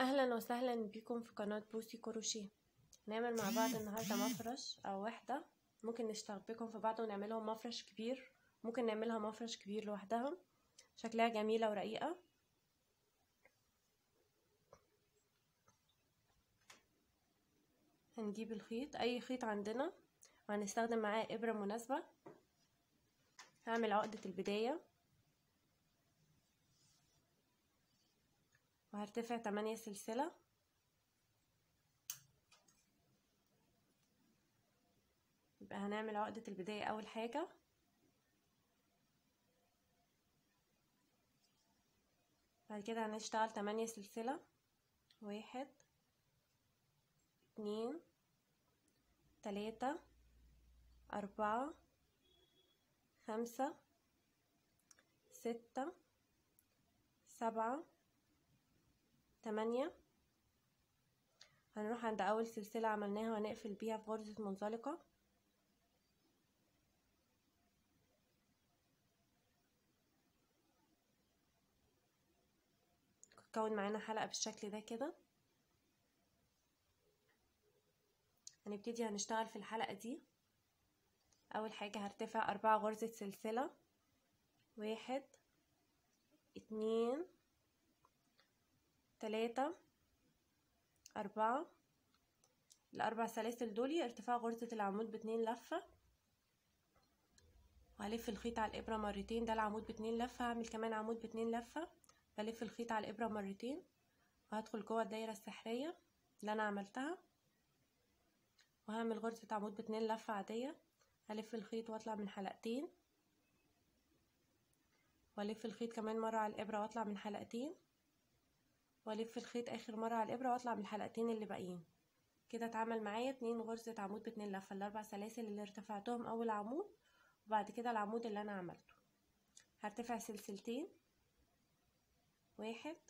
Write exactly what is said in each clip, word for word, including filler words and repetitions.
اهلا وسهلا بكم في قناة بوسي كروشيه. هنعمل مع بعض النهارده مفرش او وحده. ممكن نشتبكهم في بعض ونعملهم مفرش كبير، ممكن نعملها مفرش كبير لوحدها. شكلها جميله ورقيقه. هنجيب الخيط، اي خيط عندنا، وهنستخدم معاه ابره مناسبه. هعمل عقده البدايه وهرتفع تمانية سلسله. يبقى هنعمل عقده البدايه اول حاجه، بعد كده هنشتغل تمانية سلسله. واحد اتنين تلاتة أربعة خمسة ستة سبعة تمانية. هنروح عند أول سلسلة عملناها وهنقفل بيها في غرزة منزلقة. تكون معانا حلقة بالشكل ده كده. هنبتدي هنشتغل في الحلقة دي. أول حاجة هرتفع أربعة غرزة سلسلة. واحد اتنين تلاتة أربعة. الأربع سلاسل دول ارتفاع غرزة العمود باتنين لفة، وهلف الخيط على الإبرة مرتين. ده العمود باتنين لفة، هعمل كمان عمود باتنين لفة، بلف الخيط على الإبرة مرتين وهدخل جوه الدايرة السحرية اللي أنا عملتها، وهعمل غرزة عمود باتنين لفة عادية. هلف الخيط واطلع من حلقتين، والف الخيط كمان مرة على الإبرة واطلع من حلقتين، والف الخيط آخر مرة على الإبرة واطلع من الحلقتين اللي باقيين. كده اتعمل معايا اتنين غرزة عمود باتنين لفة، الأربع سلاسل اللي ارتفعتهم أول عمود، وبعد كده العمود اللي أنا عملته. هرتفع سلسلتين. واحد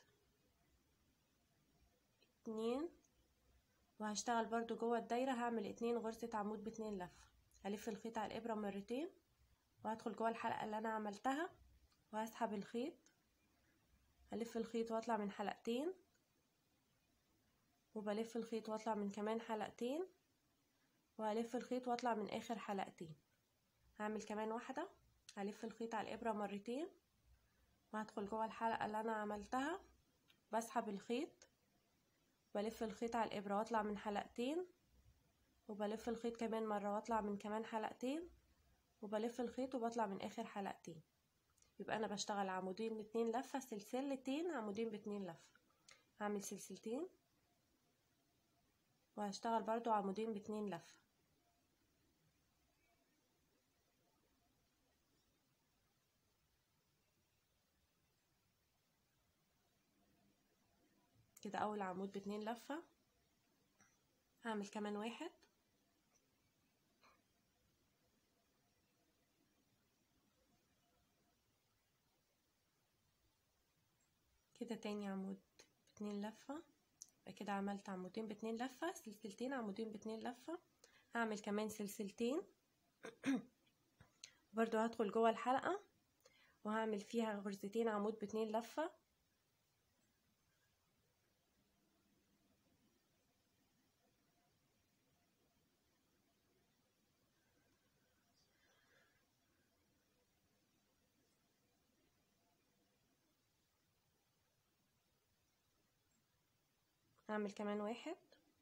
اتنين، وهشتغل برضو جوه الدايرة. هعمل اتنين غرزة عمود باتنين لفة، هلف الخيط على الإبرة مرتين وهدخل جوه الحلقة اللي أنا عملتها وهسحب الخيط، هلف الخيط واطلع من حلقتين، وبلف الخيط واطلع من كمان حلقتين، وهلف الخيط واطلع من آخر حلقتين. هعمل كمان واحدة، هلف الخيط على الإبرة مرتين وهدخل جوه الحلقة اللي أنا عملتها، بسحب الخيط، بلف الخيط على الإبرة واطلع من حلقتين، وبلف الخيط كمان مرة واطلع من كمان حلقتين، وبلف الخيط وبطلع من آخر حلقتين. يبقى أنا بشتغل عمودين باتنين لفة، سلسلتين عمودين باتنين لفة. هعمل سلسلتين وهشتغل برضو عمودين باتنين لفة. كده أول عمود باتنين لفة. هعمل كمان واحد، كده تاني عمود باتنين لفة. يبقى كده عملت عمودين باتنين لفة، سلسلتين عمودين باتنين لفة. هعمل كمان سلسلتين برضو هدخل جوه الحلقة وهعمل فيها غرزتين عمود باتنين لفة. هعمل كمان واحد،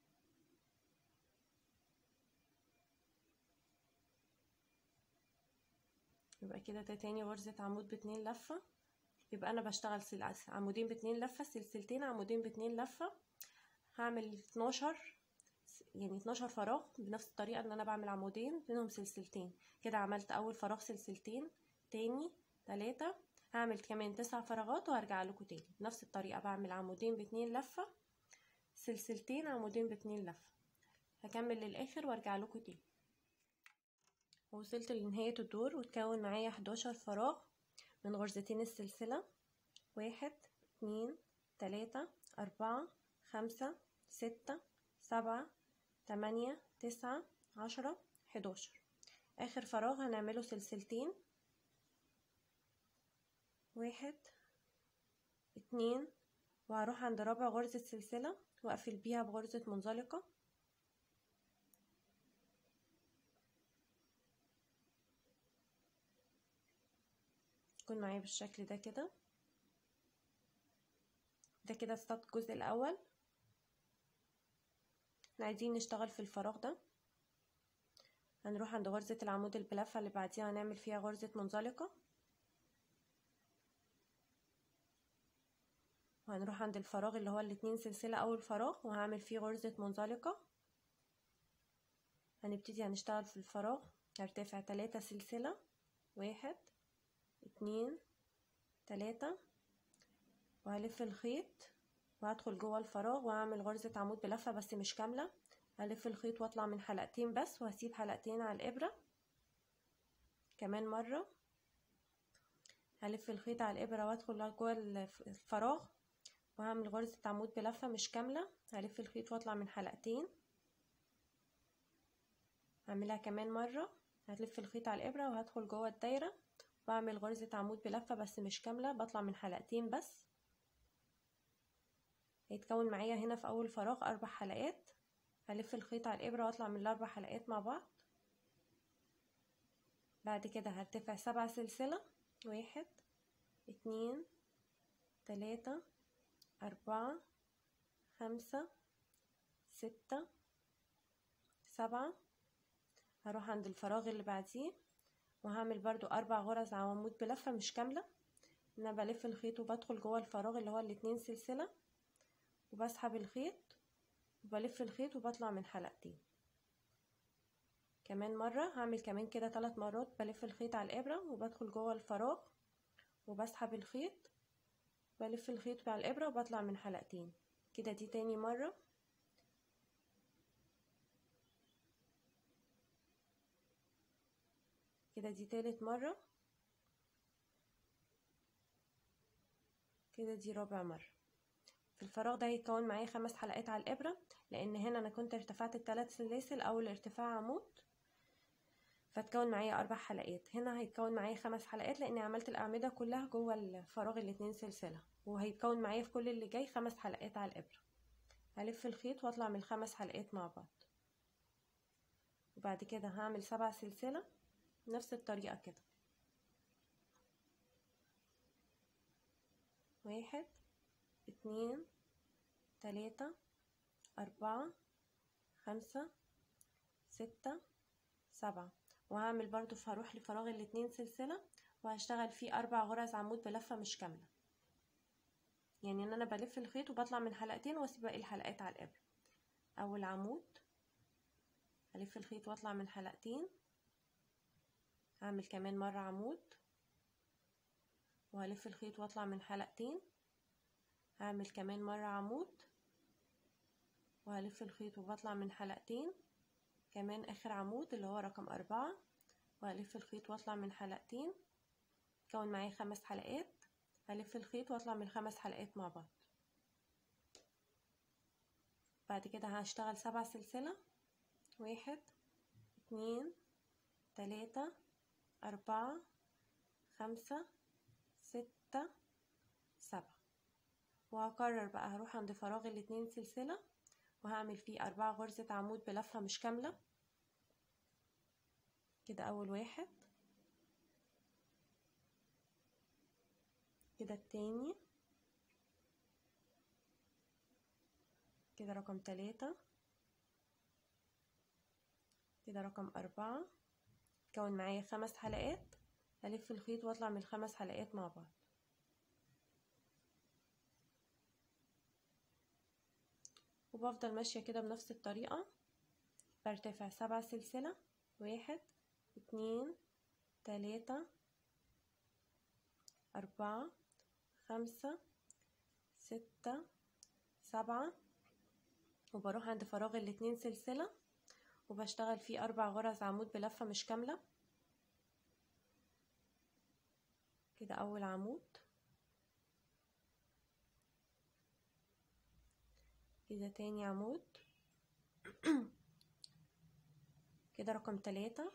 يبقى كده ده تاني غرزة عمود باتنين لفة. يبقى انا بشتغل عمودين باتنين لفة، سلسلتين عمودين باتنين لفة. هعمل اتناشر، يعني اتناشر فراغ بنفس الطريقة ان انا بعمل عمودين بينهم سلسلتين. كده عملت اول فراغ سلسلتين، تاني تلاتة. هعمل كمان تسع فراغات وهرجع لكم تاني بنفس الطريقة، بعمل عمودين باتنين لفة، سلسلتين عمودين باتنين لفة. هكمل للاخر وارجع لكم تاني. وصلت لنهاية الدور وتكون معايا حداشر فراغ من غرزتين السلسلة. واحد اتنين تلاتة أربعة خمسة ستة سبعة تمانية تسعة عشرة حداشر. آخر فراغ هنعمله سلسلتين. واحد اتنين وهروح عند رابع غرزة سلسلة واقفل بيها بغرزة منزلقة، يكون معايا بالشكل ده كده. ده كده استطاعت الجزء الاول. احنا عايزين نشتغل في الفراغ ده، هنروح عند غرزة العمود البلفة اللي بعديها هنعمل فيها غرزة منزلقة، وهنروح عند الفراغ اللي هو الاتنين سلسلة اول فراغ وهعمل فيه غرزة منزلقة. هنبتدي هنشتغل في الفراغ، هرتفع تلاتة سلسلة، واحد اتنين تلاتة، وهلف الخيط وهدخل جوه الفراغ وهعمل غرزة عمود بلفة بس مش كاملة. هلف الخيط واطلع من حلقتين بس وهسيب حلقتين على الابرة. كمان مرة هلف الخيط على الابرة وادخل جوه الفراغ وهعمل غرزة عمود بلفة مش كاملة. هلف الخيط واطلع من حلقتين، هعملها كمان مرة. هلف الخيط على الابرة وهدخل جوه الدايرة واعمل غرزة عمود بلفة بس مش كاملة، بطلع من حلقتين بس. هيتكون معايا هنا في اول فراغ اربع حلقات. هلف الخيط على الابرة واطلع من الاربع حلقات مع بعض. بعد كده هرتفع سبع سلسلة، واحد اتنين تلاتة اربعة خمسة ستة سبعة. هروح عند الفراغ اللي بعديه وهعمل برضو اربع غرز عمود بلفة مش كاملة. انا بلف الخيط وبدخل جوه الفراغ اللي هو الاتنين سلسلة وبسحب الخيط وبلف الخيط وبطلع من حلقتين. كمان مرة هعمل كمان كده ثلاث مرات، بلف الخيط على الابرة وبدخل جوه الفراغ وبسحب الخيط، بلف الخيط على الابرة وبطلع من حلقتين كده. دي تاني مرة. كده دي تالت مرة. كده دي رابع مرة. في الفراغ ده هيتكون معايا خمس حلقات على الابرة، لان هنا انا كنت ارتفعت الثلاث سلاسل اول ارتفاع عمود، فتكون معايا اربع حلقات. هنا هيتكون معايا خمس حلقات لاني عملت الاعمدة كلها جوه الفراغ الاتنين سلسلة، وهيتكون معايا في كل اللي جاي خمس حلقات على الابرة. هلف الخيط واطلع من الخمس حلقات مع بعض، وبعد كده هعمل سبع سلسلة نفس الطريقة كده، واحد اتنين تلاتة اربعة خمسة ستة سبعة. وهعمل برضو فهروح لفراغ الاتنين سلسلة وهشتغل فيه اربع غرز عمود بلفة مش كاملة، يعني ان انا بلف الخيط وبطلع من حلقتين واسيب باقي الحلقات على الابرة. اول عمود هلف الخيط واطلع من حلقتين، هعمل كمان مرة عمود وهلف الخيط واطلع من حلقتين، هعمل كمان مرة عمود وهلف الخيط وبطلع من حلقتين، كمان اخر عمود اللي هو رقم اربعة وهلف الخيط واطلع من حلقتين. كون معايا خمس حلقات، هلف الخيط واطلع من خمس حلقات مع بعض. بعد كده هشتغل سبع سلسلة، واحد اتنين تلاتة اربعة خمسة ستة سبعة. وهكرر بقى، هروح عند فراغ الاتنين سلسلة وهعمل فيه اربعة غرزة عمود بلفة مش كاملة كده. اول واحد، كده التاني، كده رقم تلاتة، كده رقم اربعة. كون معايا خمس حلقات، هلف الخيط واطلع من الخمس حلقات مع بعض. وبفضل ماشية كده بنفس الطريقة، برتفع سبع سلسلة، واحد اتنين تلاتة اربعة خمسة ستة سبعة، وبروح عند فراغ الاتنين سلسلة وبشتغل فيه اربع غرز عمود بلفة مش كاملة كده. اول عمود، كده تاني عمود كده رقم تلاتة،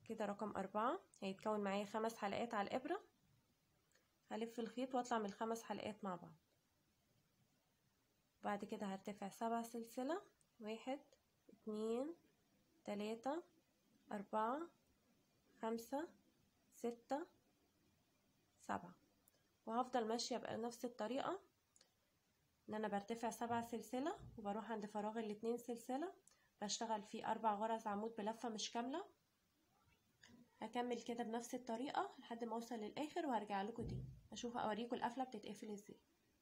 كده رقم أربعة، هيتكون معايا خمس حلقات على الإبرة. هلف الخيط واطلع من الخمس حلقات مع بعض. بعد كده هرتفع سبع سلسلة، واحد اتنين تلاتة أربعة خمسة ستة سبعة، وهفضل ماشية بنفس الطريقة ان انا برتفع سبع سلسلة وبروح عند فراغ الاتنين سلسلة بشتغل فيه اربع غرز عمود بلفة مش كاملة. هكمل كده بنفس الطريقة لحد ما اوصل للاخر وهرجع لكم تاني اشوف اوريكم القفلة بتتقفل ازاي.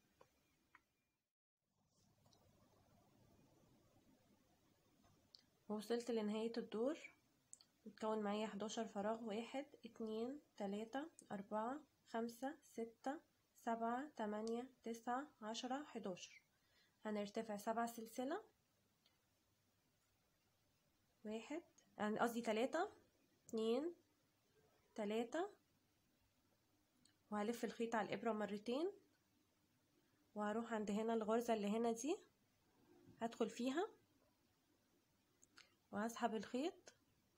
وصلت لنهاية الدور، اتكون معايا حداشر فراغ، واحد اتنين تلاتة اربعة خمسة ستة سبعة تمانية تسعة عشرة حداشر. هنرتفع سبع سلسلة، واحد يعني قصدي تلاتة اتنين تلاتة، وهلف الخيط على الابرة مرتين وهروح عند هنا الغرزة اللي هنا دي هدخل فيها وهسحب الخيط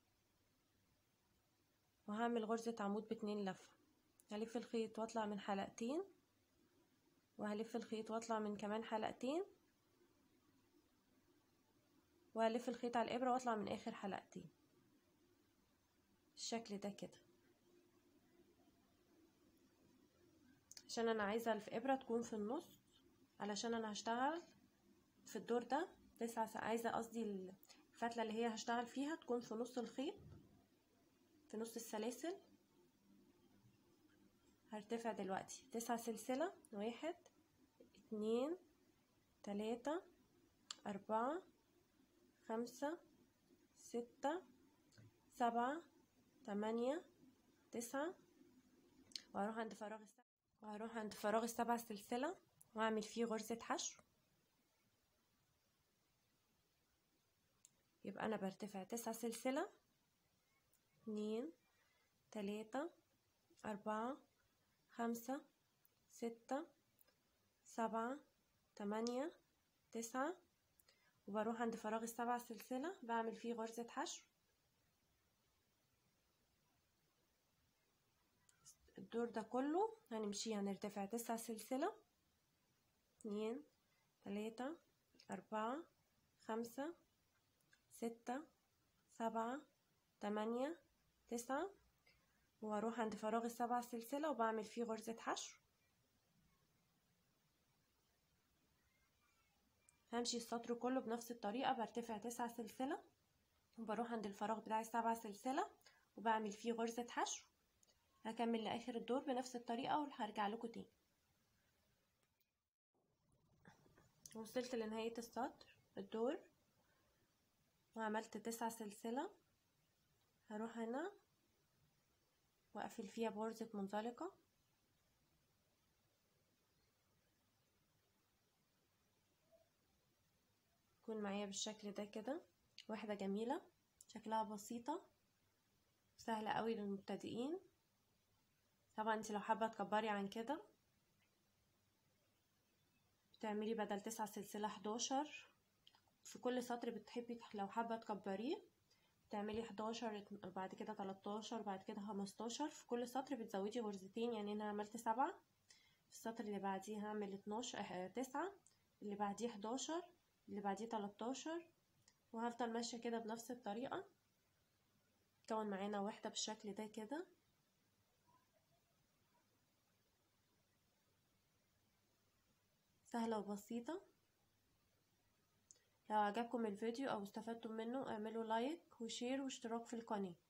وهعمل غرزة عمود باتنين لفة. هلف الخيط واطلع من حلقتين وهلف الخيط واطلع من كمان حلقتين وهلف الخيط على الابرة واطلع من اخر حلقتين بالشكل ده كده، عشان انا عايزة الابرة تكون في النص علشان انا هشتغل في الدور ده تسعة س... عايزة قصدي الفتلة اللي هي هشتغل فيها تكون في نص الخيط في نص السلاسل. هرتفع دلوقتي تسعة سلسلة، واحد اتنين تلاتة أربعة خمسة ستة سبعة تمانية تسعة، وهروح عند فراغ السبع وهروح عند فراغ السبع سلسلة واعمل فيه غرزة حشو. يبقى انا برتفع تسعة سلسلة، اتنين تلاتة أربعة خمسة ستة سبعة تمانية تسعة، وبروح عند فراغ السبع سلسلة بعمل فيه غرزة حشو. الدور ده كله هنمشي هنرتفع تسع سلسلة، اتنين تلاتة أربعة خمسة ستة سبعة تمانية تسعة، وهروح عند فراغ السبع سلسلة وبعمل فيه غرزة حشو. همشي السطر كله بنفس الطريقة، برتفع تسع سلسلة وبروح عند الفراغ بتاع السبع سلسلة وبعمل فيه غرزة حشو. هكمل لاخر الدور بنفس الطريقة وهرجع لكم تاني. وصلت لنهاية السطر الدور وعملت تسع سلسلة، هروح هنا واقفل فيها بغرزة منزلقة تكون معايا بالشكل ده كده، واحدة جميلة شكلها بسيطة سهلة قوي للمبتدئين. طبعا انت لو حابة تكبري عن كده بتعملي بدل تسع سلسلة حداشر في كل سطر، بتحبي لو حابة تكبريه تعملي حداشر بعد كده تلاتاشر بعد كده خمستاشر، في كل سطر بتزودي غرزتين. يعني انا عملت سبعة، في السطر اللي بعديه هعمل اتناشر تسعة، اللي بعديه حداشر، اللي بعديه تلاتاشر، وهفضل ماشية كده بنفس الطريقة. تكون معانا واحدة بالشكل ده كده. سهلة وبسيطة. لو عجبكم الفيديو او استفدتم منه اعملوا لايك وشير واشتراك في القناة.